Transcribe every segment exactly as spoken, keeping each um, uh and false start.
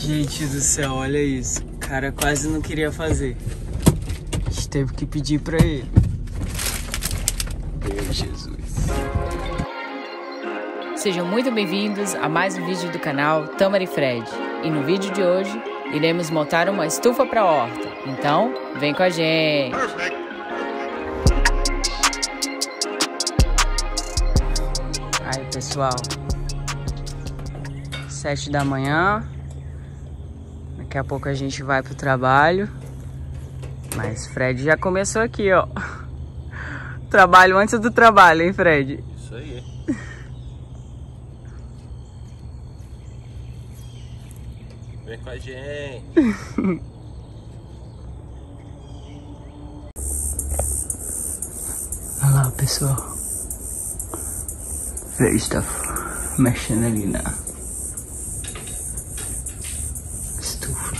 Gente do céu, olha isso. O cara quase não queria fazer. A gente teve que pedir pra ele. Meu Jesus. Sejam muito bem-vindos a mais um vídeo do canal Tamara e Fred. E no vídeo de hoje, iremos montar uma estufa para horta. Então, vem com a gente! Aí, pessoal. Sete da manhã. Daqui a pouco a gente vai pro trabalho. Mas Fred já começou aqui, ó. Trabalho antes do trabalho, hein, Fred? Isso aí. Vem com a gente. Olha lá, pessoal. Fred está mexendo ali na estufa.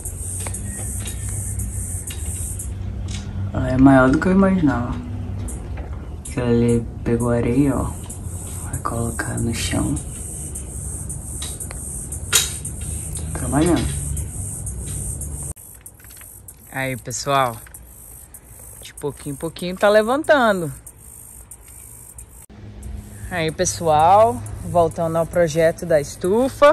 Ela é maior do que eu imaginava. Aquela ali pegou areia, ó. Vai colocar no chão. Tá trabalhando. Aí, pessoal. De pouquinho em pouquinho tá levantando. Aí, pessoal, voltando ao projeto da estufa.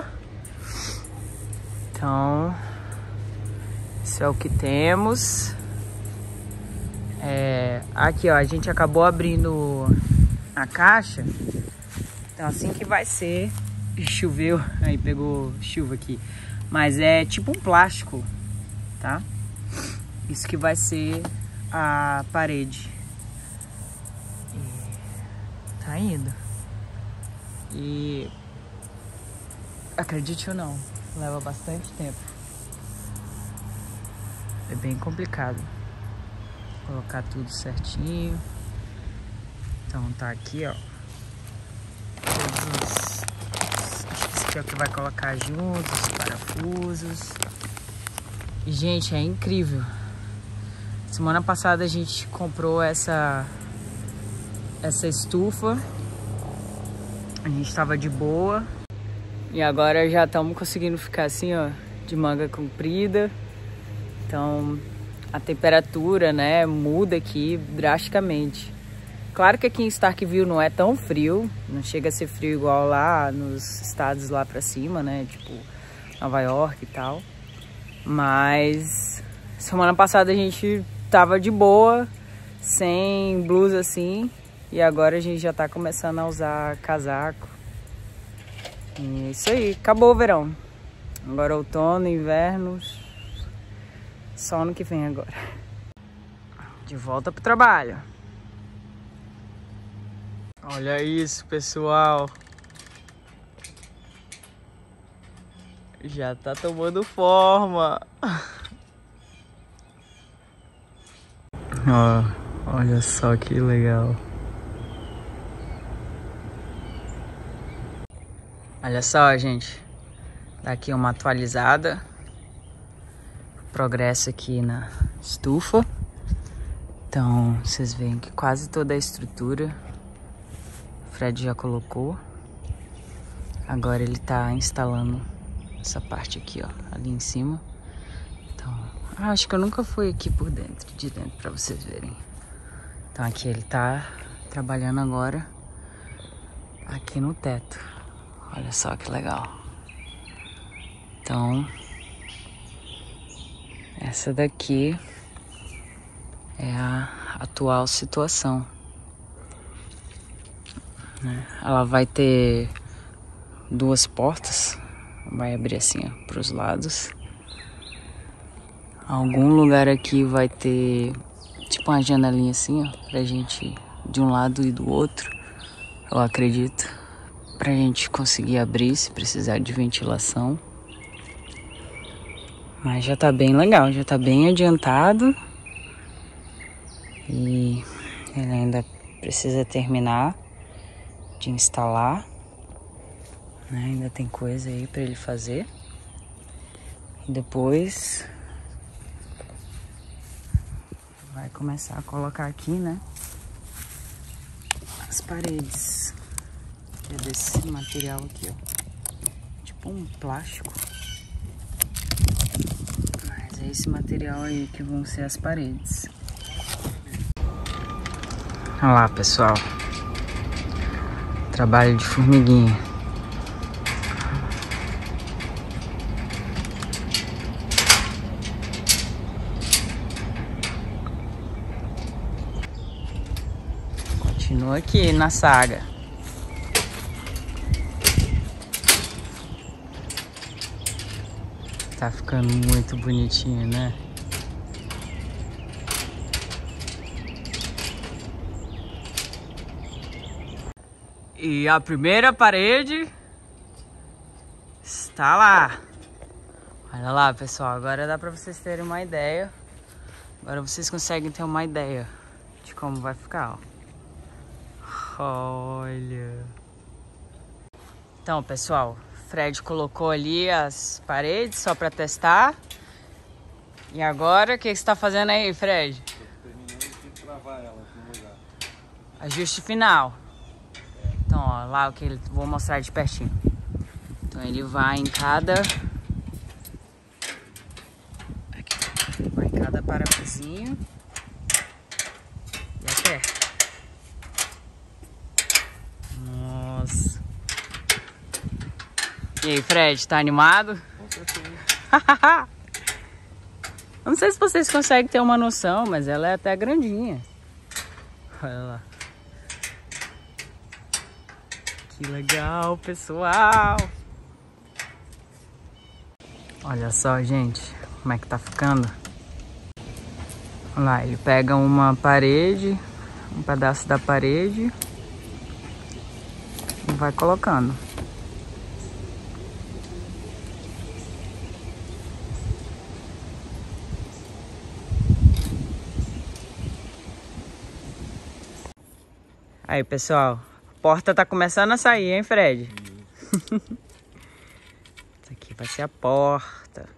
Então, isso é o que temos. É, aqui, ó, a gente acabou abrindo a caixa. Então, assim que vai ser. Choveu, aí pegou chuva aqui. Mas é tipo um plástico, tá? Isso que vai ser a parede. E tá indo. E acredite ou não, leva bastante tempo. É bem complicado colocar tudo certinho. Então tá aqui, ó. Todos os... Acho que esse aqui é o que vai colocar juntos, os parafusos. E, gente, é incrível. Semana passada a gente comprou essa essa estufa. A gente tava de boa. E agora já estamos conseguindo ficar assim, ó, de manga comprida. Então a temperatura, né, muda aqui drasticamente. Claro que aqui em Starkville não é tão frio. Não chega a ser frio igual lá nos estados lá pra cima, né? Tipo Nova York e tal. Mas semana passada a gente tava de boa, sem blusa assim, e agora a gente já tá começando a usar casaco. E é isso aí, acabou o verão. Agora outono, inverno, só ano que vem agora. De volta pro trabalho. Olha isso, pessoal. Já tá tomando forma. Ó, olha só que legal. Olha só, gente. Dá aqui uma atualizada. Progresso aqui na estufa. Então, vocês veem que quase toda a estrutura o Fred já colocou. Agora ele tá instalando essa parte aqui, ó, ali em cima. Então, acho que eu nunca fui aqui por dentro, de dentro, pra vocês verem. Então aqui ele tá trabalhando agora aqui no teto. Olha só que legal. Então, essa daqui é a atual situação, né? Ela vai ter duas portas. Vai abrir assim, ó, pros lados. Algum lugar aqui vai ter tipo uma janelinha assim, ó, pra gente de um lado e do outro, eu acredito, pra gente conseguir abrir se precisar de ventilação. Mas já tá bem legal, já tá bem adiantado. E ele ainda precisa terminar de instalar, né? Ainda tem coisa aí pra ele fazer. E depois vai começar a colocar aqui, né, as paredes, que é desse material aqui, ó, tipo um plástico. É esse material aí que vão ser as paredes. Olha lá, pessoal. Trabalho de formiguinha. Continua aqui na saga. Tá ficando muito bonitinho, né? E a primeira parede está lá. Olha lá, pessoal. Agora dá pra vocês terem uma ideia. Agora vocês conseguem ter uma ideia de como vai ficar, ó. Olha. Então, pessoal, Fred colocou ali as paredes só pra testar. E agora, o que você tá fazendo aí, Fred? Tô terminando de travar ela aqui no lugar. Ajuste final. Então, ó, lá o que ele vou mostrar de pertinho. Então ele vai em cada aqui, vai em cada parafusinho e aperta. Nossa. E aí, Fred, tá animado? Com certeza. Eu não sei se vocês conseguem ter uma noção, mas ela é até grandinha. Olha lá. Que legal, pessoal! Olha só, gente, como é que tá ficando. Olha lá, ele pega uma parede, um pedaço da parede e vai colocando. Aí, pessoal, a porta tá começando a sair, hein, Fred? Isso aqui vai ser a porta.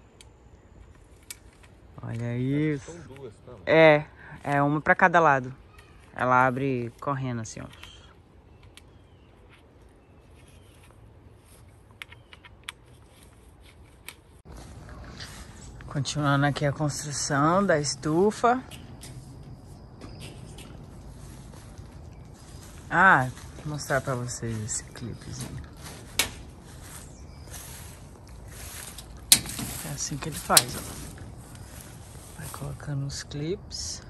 Olha isso. São duas, tá? É, é uma pra cada lado. Ela abre correndo assim, ó. Continuando aqui a construção da estufa. Ah, vou mostrar pra vocês esse clipezinho. É assim que ele faz, ó. Vai colocando os clipes.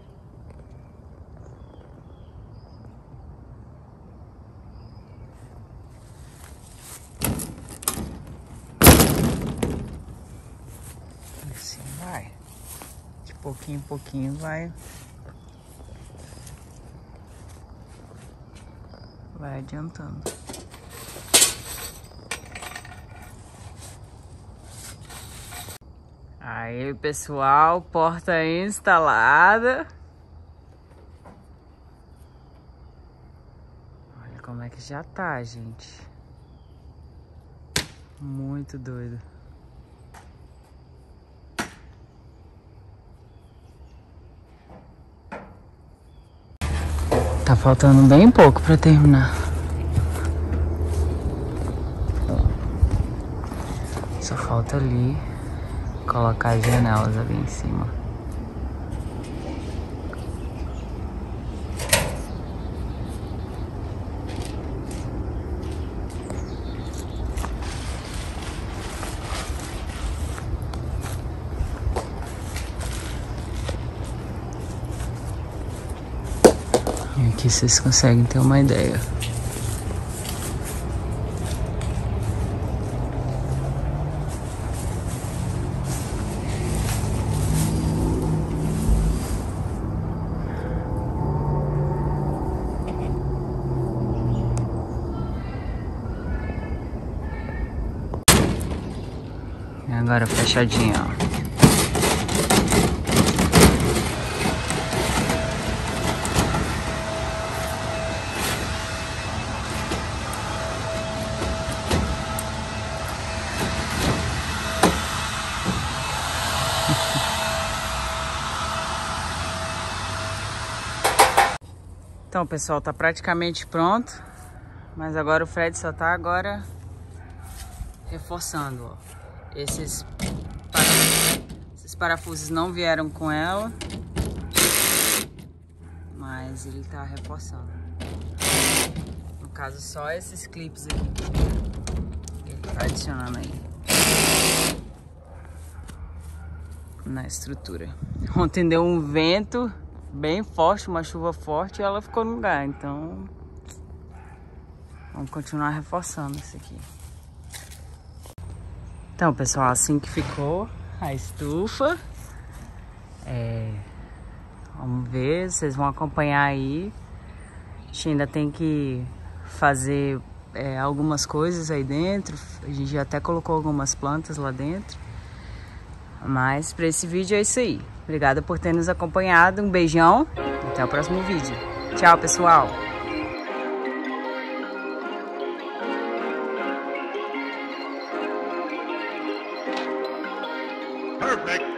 Assim vai. De pouquinho em pouquinho vai. Vai adiantando. Aí, pessoal, porta instalada. Olha como é que já tá, gente. Muito doido. Tá faltando bem pouco pra terminar. Só falta ali colocar as janelas ali em cima. E aqui vocês conseguem ter uma ideia. E agora fechadinho, ó. Então, pessoal, tá praticamente pronto. Mas agora o Fred só tá agora reforçando, ó. Esses, Os parafusos não vieram com ela, mas ele tá reforçando. No caso, só esses clipes aqui que ele tá adicionando aí na estrutura. Ontem deu um vento bem forte, uma chuva forte, e ela ficou no lugar, então vamos continuar reforçando isso aqui. Então, pessoal, assim que ficou a estufa. É, vamos ver, vocês vão acompanhar aí. A gente ainda tem que fazer é, algumas coisas aí dentro. A gente já até colocou algumas plantas lá dentro. Mas para esse vídeo é isso aí. Obrigada por ter nos acompanhado. Um beijão. Até o próximo vídeo. Tchau, pessoal. Perfect.